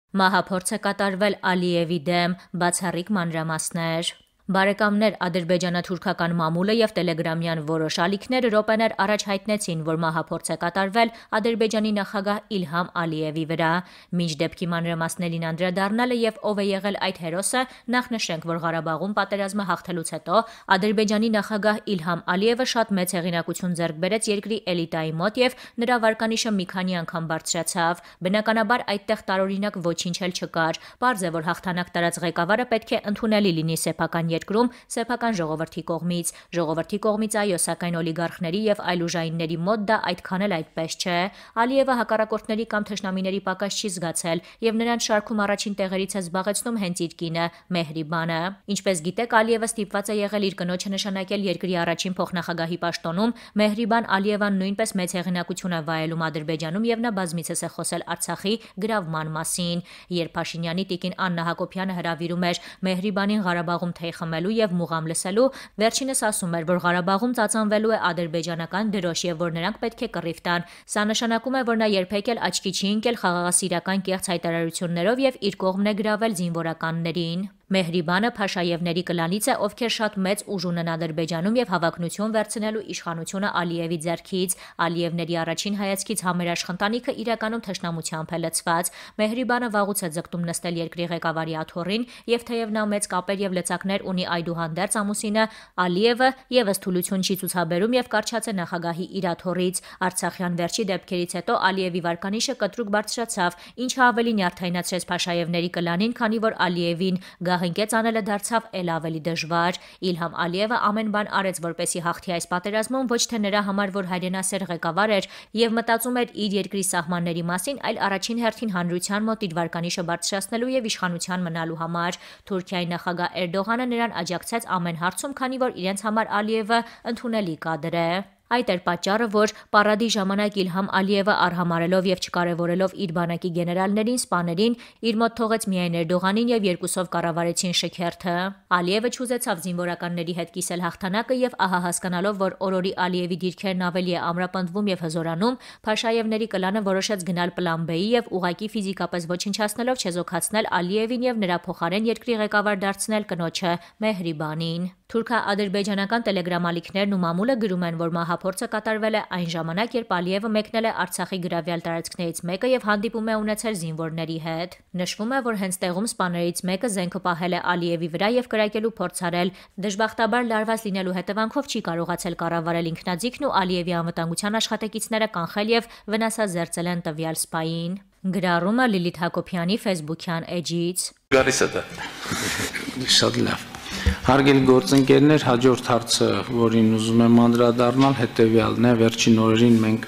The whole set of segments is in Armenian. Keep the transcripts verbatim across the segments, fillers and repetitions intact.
Մահափորձ է կատարվել Ալիևի դեմ, բացառիկ մանրամասներ։ Բարեկամներ, ադրբեջանա-թուրքական մամուլը եւ տելեգրամյան որոշ ալիքներ րոպեներ առաջ հայտնեցին, որ մահափորձ է կատարվել Ադրբեջանի նախագահ Իլհամ Ալիևի վրա։ Մինչ դեպքի մանրամասներին անդրադառնալը եւ ով է եղել այդ հերոսը, նախ նշենք, որ Ղարաբաղում պատերազմը հաղթելուց հետո Ադրբեջանի նախագահ Իլհամ Ալիևը շատ մեծ հեղինակություն ձեռք բերեց երկրի էլիտայի մոտ եւ նրա վարկանիշը մի քանի անգամ բարձրացավ։ Բնականաբար այդտեղ տարօրինակ ոչինչ էլ չկար։ Պարզ է, որ հաղթանակ տարած ղեկավարը պետք է ընդունելի լինի սեփական երկրում սեփական ժողովրդի կողմից։ Ժողովրդի կողմից այո, սակայն օլիգարխների եւ այլ ուժայինների մոտ դա այդքան էլ այդպես չէ։ Ալիևը հակառակորդների կամ թշնամիների պակաս չի զգացել եւ նրան շարքում առաջին տեղերից է զբաղեցնում հենց իր կինը Մեհրիբանը։ Ինչպես գիտեք, Ալիևը ստիպված է եղել իր կնոջը նշանակել երկրի առաջին փոխնախագահի պաշտոնում։ Մեհրիբան Ալիևան նույնպես մեծ հեղինակություն է վայելում Ադրբեջանում եւ նա բազմիցս է խոսել Արցախի գրավման մասին։ Երբ Փաշինյանի տիկին Աննա Հակոբյանը հրավիրում էր Մեհրիբանին Ղարաբաղում թեյ խմելու եւ մուղամ լսելու, վերջինս ասում էր, որ Ղարաբաղում ծածանվելու է ադրբեջանական դրոշ եւ որ նրանք պետք է կռիվ տան։ Սա նշանակում է, որ նա երբեք էլ աչքի չի ընկել խաղաղասիրական կեղծ հայտարարություններով եւ իր կողմն է գրավել զինվորականներին։ Մեհրիբանը Փաշաևների կլանից է, ովքեր շատ մեծ ուժ ունեն Ադրբեջանում եւ հավակնություն վերցնելու իշխանությունը Ալիևի ձեռքից։ Ալիևների առաջին հայացքից համերաշխ ընտանիքը իրականում թշնամությամբ է լցված։ Մեհրիբանը վաղուց է ձգտում նստել երկրի ղեկավարի աթոռին եւ թեեւ նա մեծ կապեր եւ լծակներ ունի այդուհանդերձ ամուսինը Ալիևը եւս թուլություն չի ցուցաբերում եւ կարճած է նախագահի իր աթոռից։ Արցախյան վերջի դեպքերից հետո Ալիևի վարկանիշը կտրուկ բարձրացավ, ինչը ավելի նյարդայնացրեց Փաշաևների կլանին, քանի որ Ալիևին գահընկեց անելը դարձավ էլ ավելի դժվար։ Իլհամ Ալիևը ամեն բան արեց, որպեսի հաղթի այս պատերազմում, ոչ թե նրա համար, որ հայրենասեր ղեկավար էր եւ մտածում էր իր երկրի սահմանների մասին, այլ առաջին հերթին հանրության մոտ իր վարկանիշը բարձրացնելու եւ իշխանության մնալու համար։ Թուրքիայի նախագահ Էրդողանը նրան աջակցեց ամեն հարցում, քանի որ իրենց համար Ալիևը ընդունելի կադր է։ Այդ էր պատճառը, որ պարադի ժամանակ Իլհամ Ալիևը արհամարելով եւ չկարևորելով իր բանակի գեներալներին, սպաներին, իր մոտ թողեց միայն Էրդողանին եւ երկուսով կառավարեցին շքերթը։ Ալիևը չուզեցավ զինվորականների հետ կիսել հաղթանակը եւ ահա հասկանալով, որ օրորի Ալիևի դիրքերն ավելի է ամրապնդվում եւ հզորանում, Փաշաևների կլանը որոշեց գնալ պլան B-ի եւ ուղակի ֆիզիկապես ոչնչացնելով չեզոքացնել Ալիևին եւ նրա փոխարեն երկրի ղեկավար դարձնել կնոջը Մեհրիբանին։ Թուրքա-ադրբեջանական տելեգրամալիքներն ու մամուլը գրում են, որ մահափորձը կատարվել է այն ժամանակ, երբ Ալիևը մեկնել է Արցախի գրավյալ տարածքներից մեկը եւ հանդիպում է ունեցել զինվորների հետ։ Նշվում է, որ հենց տեղում սպաներից մեկը զենքը պահել է Ալիևի վրա եւ կրակելու փորձ արել։ Դժբախտաբար լարված լինելու հետևանքով չի կարողացել կառավարել ինքնաձիգն ու Ալիևի անվտանգության աշխատակիցները կանխել եւ վնասազերծել են տվյալ սպային։ Գրառումը Լիլիթ Հակոբյանի Facebook-յան էջից։ Գալիս է դա։ Շատ լավ։ Հարգելի գործընկերներ, հաջորդ հարցը, որին ուզում եմ անդրադառնալ, հետևյալն է։ Վերջին օրերին մենք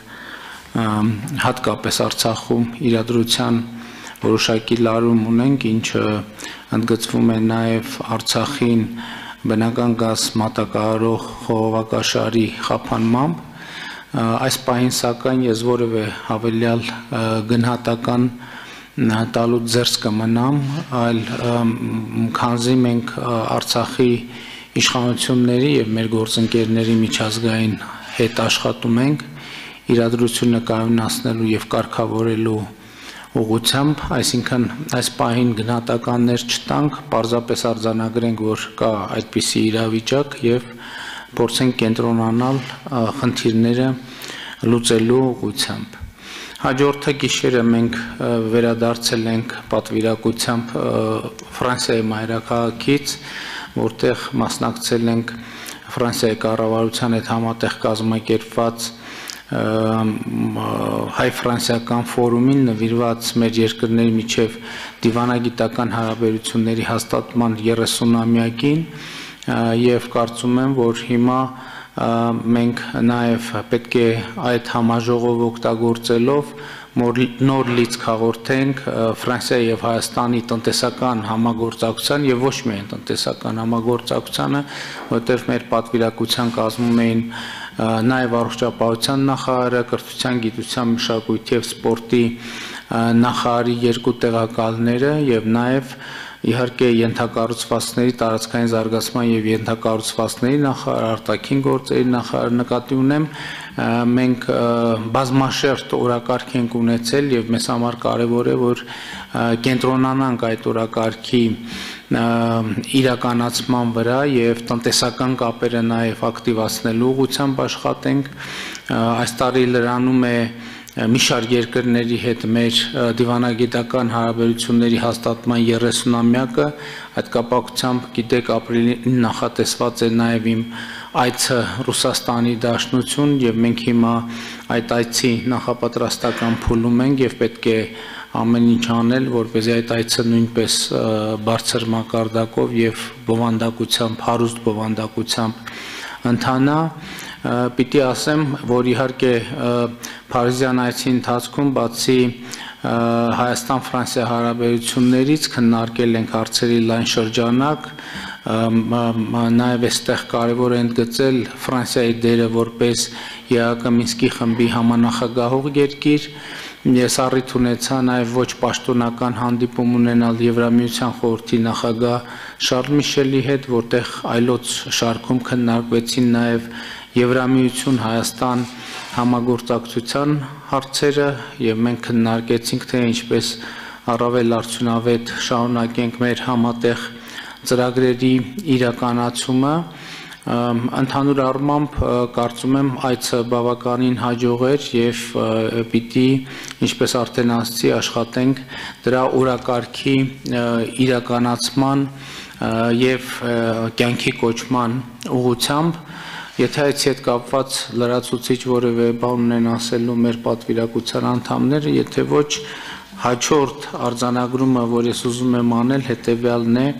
հատկապես Արցախում իրադրության որոշակի լարում ունենք, ինչը ընդգծվում է նաև Արցախին բնական գազ մատակարարող խողովակաշարի խափանմամբ։ Այս պահին սակայն ես որևէ հավելյալ գնահատական տալու ձեռս կմնամ, այլ քանզի մենք Արցախի իշխանությունների եւ մեր գործընկերների միջազգային հետ աշխատում ենք իրադրությունը կայունացնելու եւ կարգավորելու ուղղությամբ, այսինքն այս պահին գնահատականներ չտանք, պարզապես արձանագրենք, որ կա այդպիսի իրավիճակ եւ փորձենք կենտրոնանալ խնդիրները լուծելու ուղղությամբ։ Հաջորդը գիշերը մենք վերադարձել ենք պատվիրակությամբ Ֆրանսիայի մայրաքաղաքից, որտեղ մասնակցել ենք Ֆրանսիայի կառավարության հետ համատեղ կազմակերպված հայ-ֆրանսիական ֆորումին նվիրված մեր երկրների միջև դիվանագիտական հարաբերությունների հաստատման երեսունամյակին եւ կարծում եմ, որ հիմա մենք նաև պետք է այդ համաժողովը օգտագործելով նոր լիցք հաղորդենք Ֆրանսիայի եւ Հայաստանի տնտեսական համագործակցության եւ ոչ միայն տնտեսական համագործակցությանը, որտեղ մեր պատվիրակության կազմում էին նաև առողջապահության նախարարը, կրթության, գիտության, մշակույթի եւ սպորտի նախարարի երկու տեղակալները եւ նաև իհարկե ենթակառուցվածքների տարածքային զարգացման եւ ենթակառուցվածքների նախարար, արտաքին գործերի նախարար նկատի ունեմ, մենք բազմաշերտ օրակարգ ենք ունեցել եւ մեզ համար կարեւոր է, որ կենտրոնանանք այդ օրակարգի իրականացման վրա եւ տնտեսական կապերը նաեւ ակտիվացնելու ուղղությամբ աշխատենք։ Այս տարի լրանում է մի շարք երկրների հետ մեր դիվանագիտական հարաբերությունների հաստատման երեսունամյակը, այդ կապակցությամբ գիտեք ապրիլին նախատեսված է նաև իմ այցը Ռուսաստանի Դաշնություն եւ մենք հիմա այդ այցի նախապատրաստական փուլում ենք եւ պետք է ամեն ինչ անել, որպեսզի այդ այցը նույնպես բարձր մակարդակով եւ բովանդակությամբ, հարուստ բովանդակությամբ ընթանա։ Պիտի ասեմ, որ իհարկե Փարիզյան այցի ընթացքում բացի Հայաստան-Ֆրանսիա հարաբերություններից քննարկել ենք հարցերի լայն շրջանակ, նաև այստեղ կարևոր է ընդգծել Ֆրանսիայի դերը որպես ԵԱՀԿ Մինսկի խմբի համանախագահող երկիր։ Ես առիթ ունեցա նաև ոչ պաշտոնական հանդիպում ունենալ Եվրամիության խորհրդի նախագահ Շարլ Միշելի հետ, որտեղ այլոց շարքում քննարկվեցին նաև Եվրամիություն Հայաստան համագործակցության հարցերը եւ մենք քննարկեցինք թե ինչպես առավել արդյունավետ շարունակենք մեր համատեղ ծրագրերի իրականացումը։ Ընդհանուր առմամբ կարծում եմ այցը բավականին հաջող էր եւ պիտի, ինչպես արդեն ասացի, աշխատենք դրա օրակարգի իրականացման եւ կյանքի կոչման ուղղությամբ։ Եթե այցի հետ կապված լրացուցիչ որևէ բան ունեն ասելու մեր պատվիրակության անդամները, եթե ոչ, հաջորդ արձանագրումը, որ ես ուզում եմ անել, հետեւյալն է,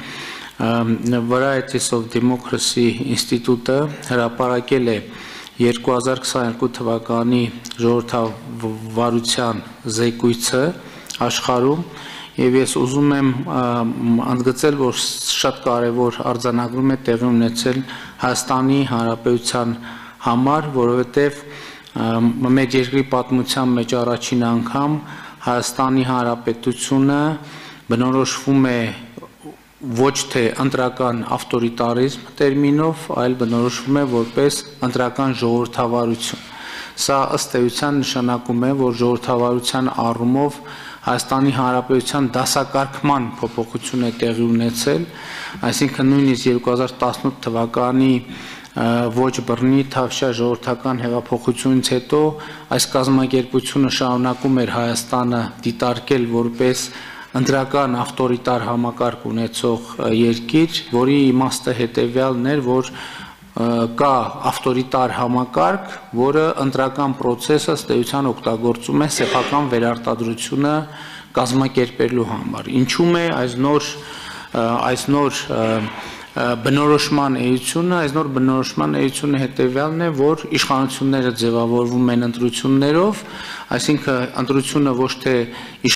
Variety of Democracy ինստիտուտը հրապարակել է երկու հազար քսաներկու թվականի ժողովրդավարության զեկույցը աշխարհում եւ ես ուզում եմ ընդգծել, որ շատ կարեւոր արձանագրում է տեղի ունեցել Հայաստանի Հանրապետության համար, որովհետեւ մեր երկրի պատմության մեջ առաջին անգամ Հայաստանի Հանրապետությունը բնորոշվում է ոչ թե ընտրական ավտորիտարիզմ տերմինով, այլ բնորոշվում է որպես ընտրական ժողովրդավարություն։ Սա ըստ էության նշանակում է, որ ժողովրդավարության առումով Հայաստանի Հանրապետության դասակարգման փոփոխություն է տեղի ունեցել, այսինքն նույնիսկ երկու հազար տասնութ թվականի ոչ բռնի թավշյա ժողովրդական հեղափոխությունից հետո այս կազմակերպությունը շարունակում էր Հայաստանը դիտարկել որպես ընտրական ավտորիտար համակարգ ունեցող երկիր, որի իմաստը հետևյալն էր, որ կա ավտորիտար համակարգ, որը ընտրական process-ը ըստ էության օգտագործում է սեփական վերարտադրությունը կազմակերպելու համար։ Ինչու՞մ է այս նոր այս նոր բնորոշման էությունը, այս նոր բնորոշման էությունը հետևյալն է, որ իշխանությունները ձևավորվում են ընտրություններով, այսինքն ընտրությունը ոչ թե